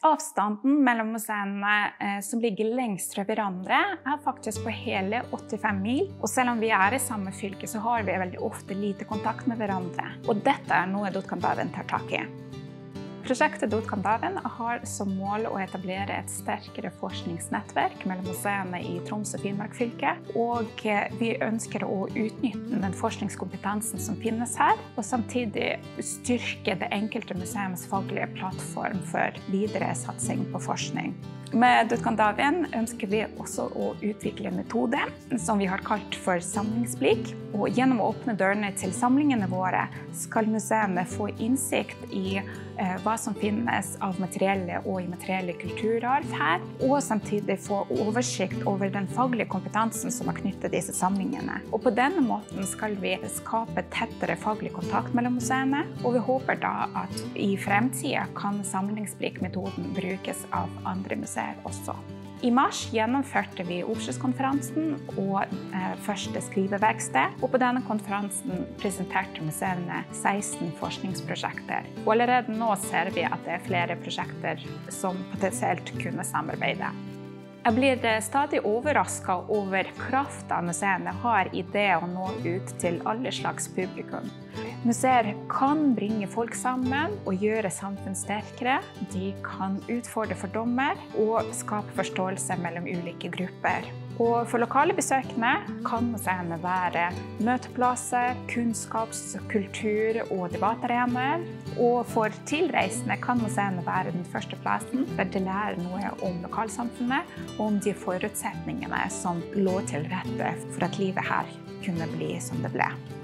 Avstanden mellom museene som ligger lengst fra hverandre faktisk på hele 85 mil. Og selv om vi i samme fylke, så har vi veldig ofte lite kontakt med hverandre. Og dette noe Dodgandaren tar tak i. Prosjektet Dodgandaren har som mål å etablere et sterkere forskningsnettverk mellom museene i Troms og Finnmark fylke. Og vi ønsker å utnytte den forskningskompetansen som finnes her, og samtidig styrke det enkelte museums faglige plattform for videre satsing på forskning. Med Dodgandaren ønsker vi også å utvikle en metode som vi har kalt for samlingsblikk. Og gjennom å åpne dørene til samlingene våre skal museene få innsikt i hva som finnes av materielle og immaterielle kulturarv her, og samtidig få oversikt over den faglige kompetansen som er knyttet til disse samlingene. Og på denne måten skal vi skape tettere faglig kontakt mellom museene, og vi håper da at i fremtiden kan samlingsblikkmetoden brukes av andre museer også. I mars gjennomførte vi Oppskysskonferansen og første skriveverksted, og på denne konferansen presenterte museene 16 forskningsprosjekter. Og allerede nå ser vi at det flere prosjekter som potensielt kunne samarbeide. Jeg blir stadig overrasket over kraften museene har i det å nå ut til alle slags publikum. Museer kan bringe folk sammen og gjøre samfunn sterkere. De kan utfordre fordommer og skape forståelse mellom ulike grupper. Og for lokale besøkende kan museene være møteplasser, kunnskaps-, kultur- og debattarenaer. Og for tilreisende kan museene være den første plassen der de lærer noe om lokalsamfunnet og om de forutsetningene som lå til rette for at livet her kunne bli som det ble.